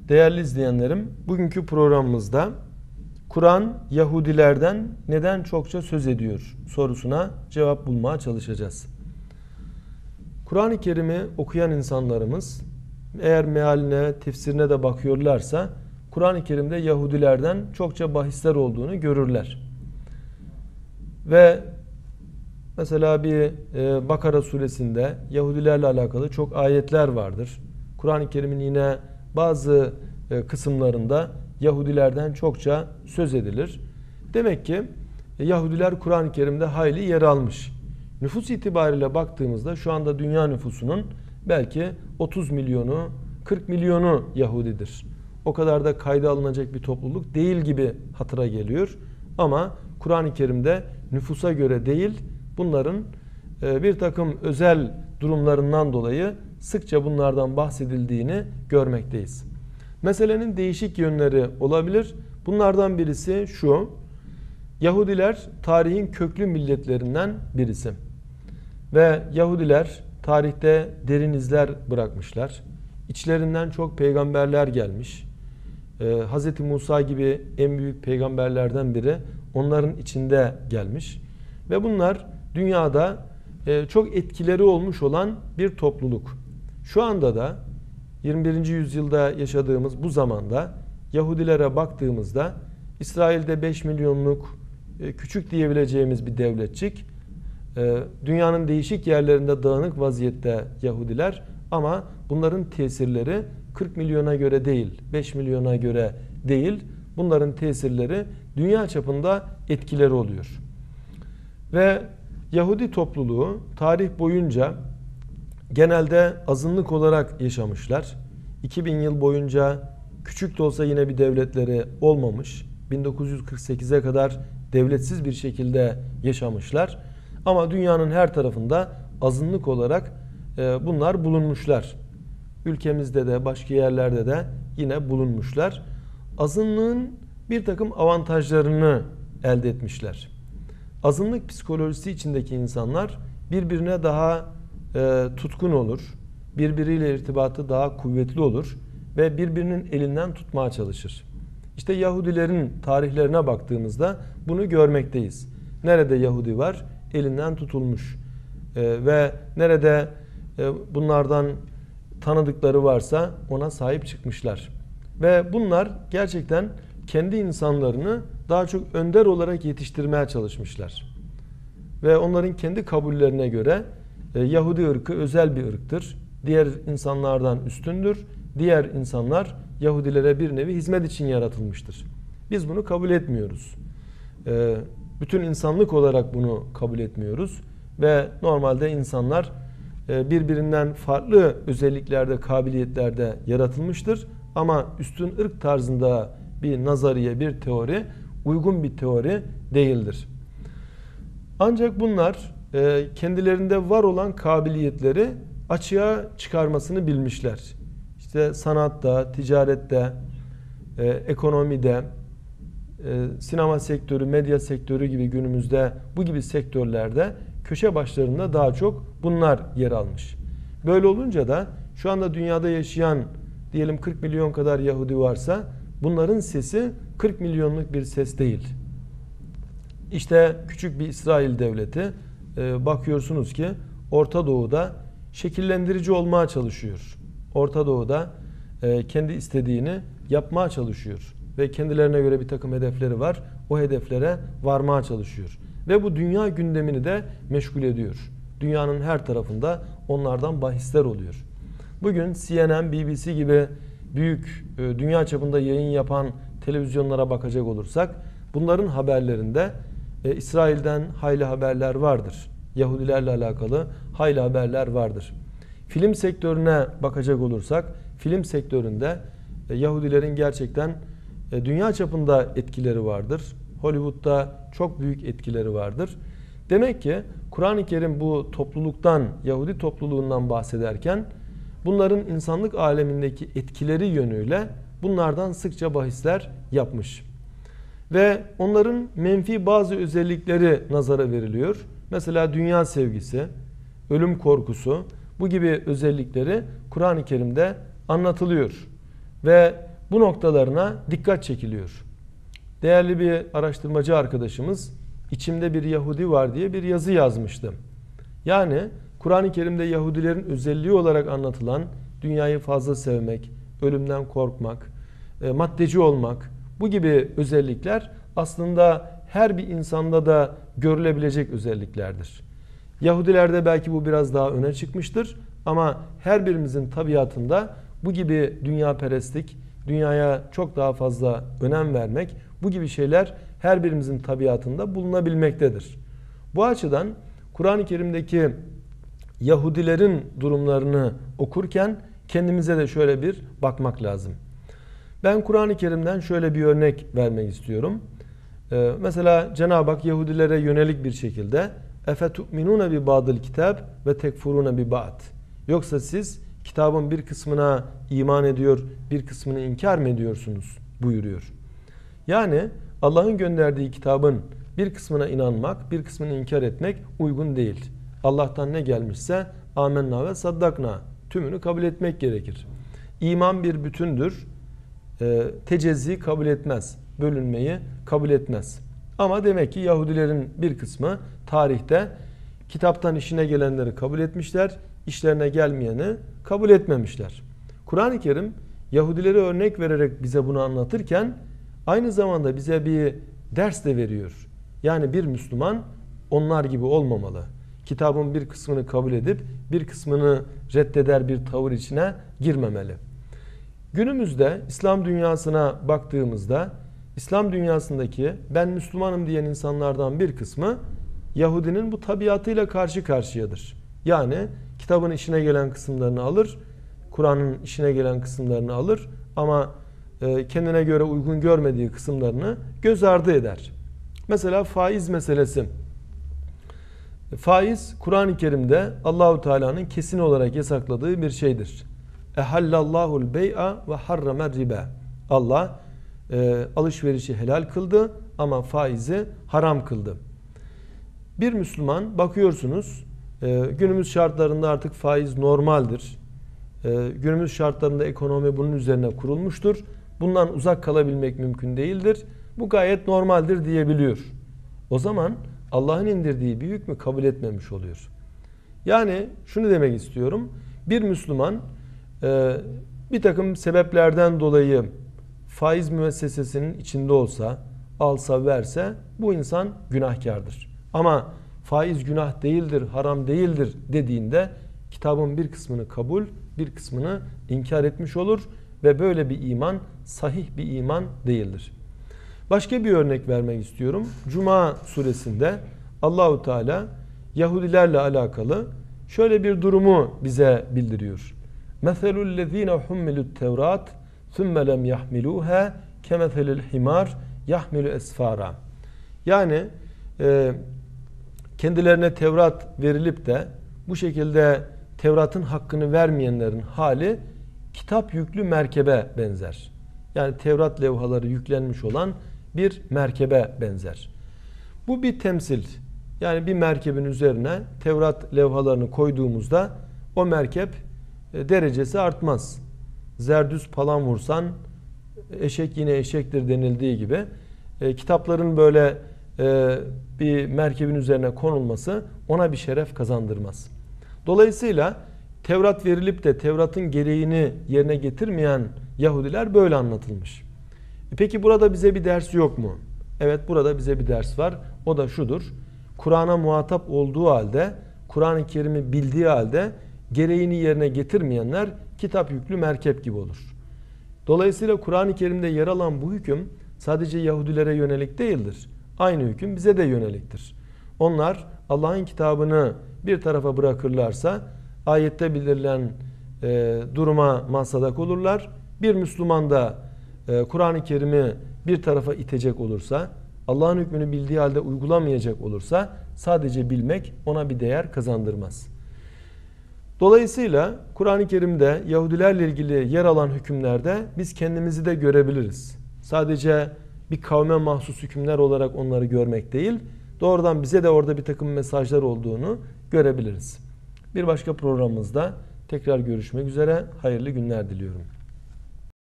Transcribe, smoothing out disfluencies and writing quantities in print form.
Değerli izleyenlerim, bugünkü programımızda Kur'an Yahudilerden neden çokça söz ediyor sorusuna cevap bulmaya çalışacağız. Kur'an-ı Kerim'i okuyan insanlarımız eğer mealine, tefsirine de bakıyorlarsa Kur'an-ı Kerim'de Yahudilerden çokça bahisler olduğunu görürler. Ve mesela bir Bakara suresinde Yahudilerle alakalı çok ayetler vardır. Kur'an-ı Kerim'in yine bazı kısımlarında Yahudilerden çokça söz edilir. Demek ki Yahudiler Kur'an-ı Kerim'de hayli yer almış. Nüfus itibariyle baktığımızda şu anda dünya nüfusunun belki 30 milyonu, 40 milyonu Yahudidir. O kadar da kayda alınacak bir topluluk değil gibi hatıra geliyor. Ama Kur'an-ı Kerim'de nüfusa göre değil, bunların bir takım özel durumlarından dolayı sıkça bunlardan bahsedildiğini görmekteyiz. Meselenin değişik yönleri olabilir. Bunlardan birisi şu: Yahudiler tarihin köklü milletlerinden birisi. Ve Yahudiler tarihte derin izler bırakmışlar. İçlerinden çok peygamberler gelmiş. Hz. Musa gibi en büyük peygamberlerden biri onların içinde gelmiş. Ve bunlar dünyada çok etkileri olmuş olan bir topluluk. Şu anda da 21. yüzyılda yaşadığımız bu zamanda Yahudilere baktığımızda İsrail'de 5 milyonluk küçük diyebileceğimiz bir devletçik, dünyanın değişik yerlerinde dağınık vaziyette Yahudiler, ama bunların tesirleri 40 milyona göre değil, 5 milyona göre değil, bunların tesirleri dünya çapında etkileri oluyor. Ve Yahudi topluluğu tarih boyunca genelde azınlık olarak yaşamışlar. 2000 yıl boyunca küçük de olsa yine bir devletleri olmamış. 1948'e kadar devletsiz bir şekilde yaşamışlar. Ama dünyanın her tarafında azınlık olarak bunlar bulunmuşlar. Ülkemizde de başka yerlerde de yine bulunmuşlar. Azınlığın bir takım avantajlarını elde etmişler. Azınlık psikolojisi içindeki insanlar birbirine daha tutkun olur. Birbiriyle irtibatı daha kuvvetli olur ve birbirinin elinden tutmaya çalışır. İşte Yahudilerin tarihlerine baktığımızda bunu görmekteyiz. Nerede Yahudi var? Elinden tutulmuş. Ve nerede bunlardan tanıdıkları varsa ona sahip çıkmışlar. Ve bunlar gerçekten kendi insanlarını daha çok önder olarak yetiştirmeye çalışmışlar. Ve onların kendi kabullerine göre Yahudi ırkı özel bir ırktır. Diğer insanlardan üstündür. Diğer insanlar Yahudilere bir nevi hizmet için yaratılmıştır. Biz bunu kabul etmiyoruz. Bütün insanlık olarak bunu kabul etmiyoruz. Ve normalde insanlar birbirinden farklı özelliklerde, kabiliyetlerde yaratılmıştır. Ama üstün ırk tarzında bir nazariye, bir teori uygun bir teori değildir. Ancak bunlar kendilerinde var olan kabiliyetleri açığa çıkarmasını bilmişler. İşte sanatta, ticarette, ekonomide, sinema sektörü, medya sektörü gibi günümüzde bu gibi sektörlerde köşe başlarında daha çok bunlar yer almış. Böyle olunca da şu anda dünyada yaşayan diyelim 40 milyon kadar Yahudi varsa bunların sesi 40 milyonluk bir ses değil. İşte küçük bir İsrail devleti bakıyorsunuz ki Orta Doğu'da şekillendirici olmaya çalışıyor. Orta Doğu'da kendi istediğini yapmaya çalışıyor. Ve kendilerine göre bir takım hedefleri var. O hedeflere varmaya çalışıyor. Ve bu dünya gündemini de meşgul ediyor. Dünyanın her tarafında onlardan bahisler oluyor. Bugün CNN, BBC gibi büyük dünya çapında yayın yapan televizyonlara bakacak olursak bunların haberlerinde İsrail'den hayli haberler vardır. Yahudilerle alakalı hayli haberler vardır. Film sektörüne bakacak olursak film sektöründe Yahudilerin gerçekten dünya çapında etkileri vardır. Hollywood'da çok büyük etkileri vardır. Demek ki Kur'an-ı Kerim bu topluluktan, Yahudi topluluğundan bahsederken bunların insanlık alemindeki etkileri yönüyle bunlardan sıkça bahisler yapmış. Ve onların menfi bazı özellikleri nazara veriliyor. Mesela dünya sevgisi, ölüm korkusu, bu gibi özellikleri Kur'an-ı Kerim'de anlatılıyor. Ve bu noktalarına dikkat çekiliyor. Değerli bir araştırmacı arkadaşımız "İçimde bir Yahudi var" diye bir yazı yazmıştı. Yani Kur'an-ı Kerim'de Yahudilerin özelliği olarak anlatılan dünyayı fazla sevmek, ölümden korkmak, maddeci olmak, bu gibi özellikler aslında her bir insanda da görülebilecek özelliklerdir. Yahudilerde belki bu biraz daha öne çıkmıştır ama her birimizin tabiatında bu gibi dünyaperestlik, dünyaya çok daha fazla önem vermek, bu gibi şeyler her birimizin tabiatında bulunabilmektedir. Bu açıdan Kur'an-ı Kerim'deki Yahudilerin durumlarını okurken kendimize de şöyle bir bakmak lazım. Ben Kur'an-ı Kerim'den şöyle bir örnek vermek istiyorum. Mesela Cenab-ı Hak Yahudilere yönelik bir şekilde "Efetu'minûne bi ba'dil kitâb ve tekfurûne bi ba'd." Yoksa siz kitabın bir kısmına iman ediyor, bir kısmını inkar mı ediyorsunuz buyuruyor. Yani Allah'ın gönderdiği kitabın bir kısmına inanmak, bir kısmını inkar etmek uygun değil. Allah'tan ne gelmişse amenna ve saddakna, tümünü kabul etmek gerekir. İman bir bütündür. Tecezzi kabul etmez. Bölünmeyi kabul etmez. Ama demek ki Yahudilerin bir kısmı tarihte kitaptan işine gelenleri kabul etmişler, işlerine gelmeyeni kabul etmemişler. Kur'an-ı Kerim Yahudileri örnek vererek bize bunu anlatırken aynı zamanda bize bir ders de veriyor. Yani bir Müslüman onlar gibi olmamalı. Kitabın bir kısmını kabul edip bir kısmını reddeder bir tavır içine girmemeli. Günümüzde İslam dünyasına baktığımızda İslam dünyasındaki ben Müslümanım diyen insanlardan bir kısmı Yahudinin bu tabiatıyla karşı karşıyadır. Yani kitabın işine gelen kısımlarını alır, Kur'an'ın işine gelen kısımlarını alır ama kendine göre uygun görmediği kısımlarını göz ardı eder. Mesela faiz meselesi. Faiz Kur'an-ı Kerim'de Allahu Teala'nın kesin olarak yasakladığı bir şeydir. Ehallallahu'l bey'a ve harramer riba. Allah alışverişi helal kıldı ama faizi haram kıldı. Bir Müslüman bakıyorsunuz günümüz şartlarında artık faiz normaldir. Günümüz şartlarında ekonomi bunun üzerine kurulmuştur. Bundan uzak kalabilmek mümkün değildir. Bu gayet normaldir diyebiliyor. O zaman Allah'ın indirdiği bir hükmü kabul etmemiş oluyor. Yani şunu demek istiyorum. Bir Müslüman bir takım sebeplerden dolayı faiz müessesesinin içinde olsa, alsa verse bu insan günahkardır. Ama faiz günah değildir, haram değildir dediğinde kitabın bir kısmını kabul, bir kısmını inkar etmiş olur ve böyle bir iman sahih bir iman değildir. Başka bir örnek vermek istiyorum. Cuma suresinde Allahu Teala Yahudilerle alakalı şöyle bir durumu bize bildiriyor. Meselu'llezine hummilut Tevrat thumme lem yahmiluha kemeselil himar yahmilu esfara. Yani kendilerine Tevrat verilip de bu şekilde Tevrat'ın hakkını vermeyenlerin hali kitap yüklü merkebe benzer. Yani Tevrat levhaları yüklenmiş olan bir merkebe benzer. Bu bir temsil. Yani bir merkebin üzerine Tevrat levhalarını koyduğumuzda o merkep derecesi artmaz. Zerdüz palan vursan eşek yine eşektir denildiği gibi kitapların böyle bir merkebin üzerine konulması ona bir şeref kazandırmaz. Dolayısıyla Tevrat verilip de Tevrat'ın gereğini yerine getirmeyen Yahudiler böyle anlatılmış. Peki burada bize bir ders yok mu? Evet, burada bize bir ders var. O da şudur. Kur'an'a muhatap olduğu halde, Kur'an-ı Kerim'i bildiği halde gereğini yerine getirmeyenler kitap yüklü merkep gibi olur. Dolayısıyla Kur'an-ı Kerim'de yer alan bu hüküm sadece Yahudilere yönelik değildir. Aynı hüküm bize de yöneliktir. Onlar Allah'ın kitabını bir tarafa bırakırlarsa ayette bildirilen duruma masadak olurlar. Bir Müslüman da Kur'an-ı Kerim'i bir tarafa itecek olursa, Allah'ın hükmünü bildiği halde uygulamayacak olursa sadece bilmek ona bir değer kazandırmaz. Dolayısıyla Kur'an-ı Kerim'de Yahudilerle ilgili yer alan hükümlerde biz kendimizi de görebiliriz. Sadece bir kavme mahsus hükümler olarak onları görmek değil, doğrudan bize de orada bir takım mesajlar olduğunu görebiliriz. Bir başka programımızda tekrar görüşmek üzere. Hayırlı günler diliyorum.